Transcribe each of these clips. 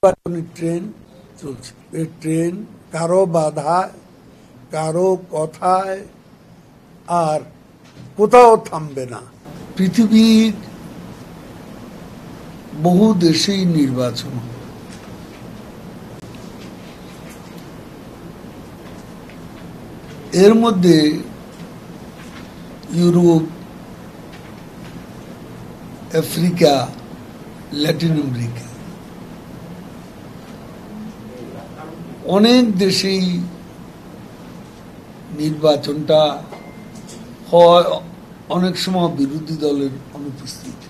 Train চলছে। এই train কারো বাধায়, কারো কথায় আর কোথাও থামবে না। পৃথিবীর বহু দেশেই নির্বাচন, এর মধ্যে ইউরোপ, আফ্রিকা, ল্যাটিন আমেরিকা অনেক দেশেই নির্বাচনটা হয় অনেক সময় বিরোধী দলের অনুপস্থিতি।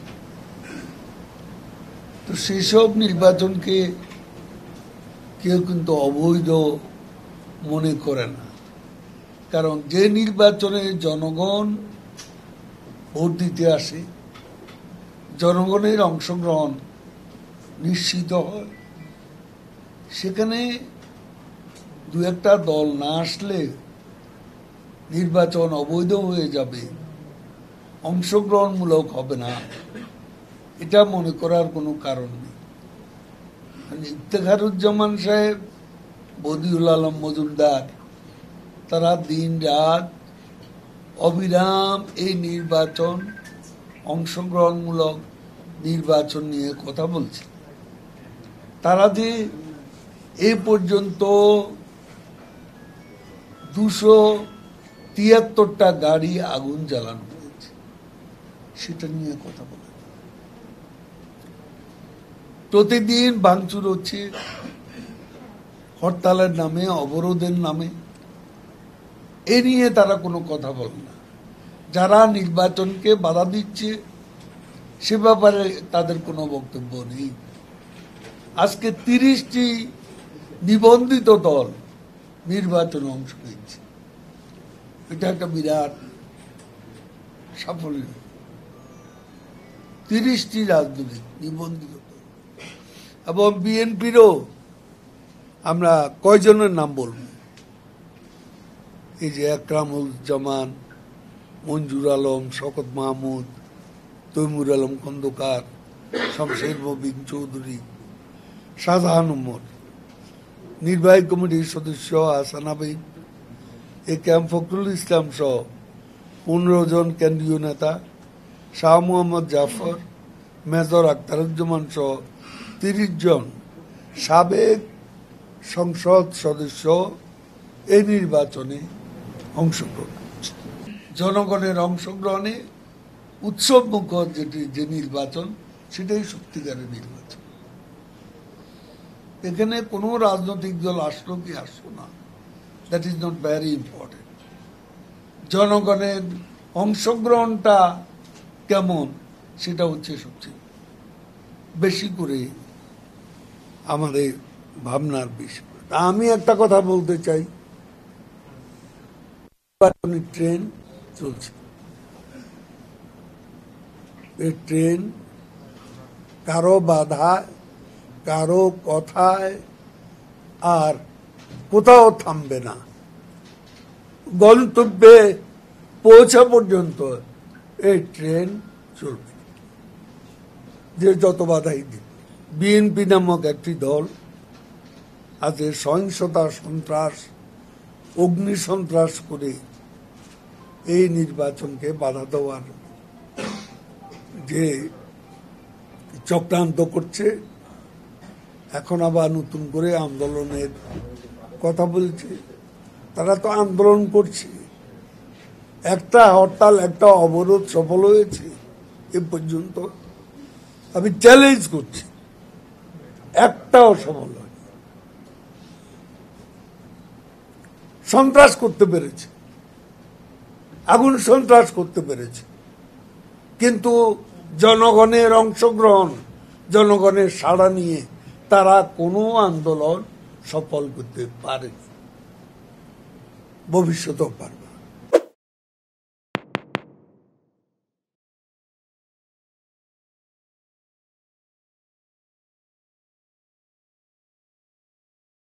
তো সেই সব নির্বাচনকে কেউ কিন্তু অবৈধ মনে করে না, কারণ যে নির্বাচনে জনগণ ভোট দিতে আসে, জনগণের অংশগ্রহণ নিশ্চিত হয়, সেখানে দু একটা দল না আসলে নির্বাচন অবৈধ হয়ে যাবে, অংশগ্রহণমূলক হবে না, এটা মনে করার কোনো কারণ নেই। ইফতেখারুজ্জামান সাহেব, বদিউল আলম মজুমদার, তারা দিন রাত অবিরাম এই নির্বাচন, অংশগ্রহণমূলক নির্বাচন নিয়ে কথা বলছে। তারা যে এ পর্যন্ত 273টা গাড়ি আগুন জ্বালানো হয়েছে, সেটা নিয়ে কথা বলে। প্রতিদিন ভাঙচুর হচ্ছে হরতালের নামে, অবরোধের নামে, এ নিয়ে তারা কোনো কথা বলে না। যারা নির্বাচনকে বাধা দিচ্ছে সে ব্যাপারে তাদের কোনো বক্তব্য নেই। আজকে 30টি নিবন্ধিত দল নির্বাচনে অংশ নিচ্ছে, এটা একটা বিরাট সাফল্য। 30টি রাজনৈতিক নিবন্ধিত দল, এবং বিএনপিরও আমরা কয়জনের নাম বলব? এই যে একরামুজ্জামান, মঞ্জুর আলম, শওকত মাহমুদ, তৈমুর আলম খন্দকার, শমশের মবিন চৌধুরী, শাহজাহান উমর, নির্বাহী কমিটির সদস্য Hasan Abid, A K M Fakhrul Islam সহ 15 জন কেন্দ্রীয় নেতা, শাহ মোহাম্মদ জাফর, মেজর আখতারুজ্জামান সহ 30 জন সাবেক সংসদ সদস্য এই নির্বাচনে অংশগ্রহণ করছে। জনগণের অংশগ্রহণে উৎসব মুখর যে নির্বাচন, সেটাই সত্যিকারের নির্বাচন। এখানে কোনো রাজনৈতিক দল আসলো কি আসলো না, that is not very important. জনগণের অংশগ্রহণটা কেমন, সেটা হচ্ছে সবচেয়ে বেশি করে আমাদের ভাবনার বিষয়। আমি একটা কথা বলতে চাই, ট্রেন চলছে। এই ট্রেন কারো বাধায়, কারো কথায় আর কোথাও থামবে না। গন্তব্যে পৌঁছা পর্যন্ত এই ট্রেন চলবে, যে যত বাধাই দিন। বিএনপি নামক একটি দল আজ সহিংসতা, সন্ত্রাস, অগ্নি সন্ত্রাস করে এই নির্বাচনকে বাধা দেওয়ার যে চক্রান্ত করছে, এখন আবার নতুন করে আন্দোলনের কথা বলছে। তারা তো আন্দোলন করছে, একটা হরতাল, একটা অবরোধ সফল হয়েছে এ পর্যন্ত। আমি চ্যালেঞ্জ করছি, একটাও সফল হয়। সন্ত্রাস করতে পেরেছে, আগুন সন্ত্রাস করতে পেরেছে, কিন্তু জনগণের অংশগ্রহণ, জনগণের সাড়া নিয়ে তারা কোনো আন্দোলন সফল করতে পারেনি, ভবিষ্যতেও পারবে।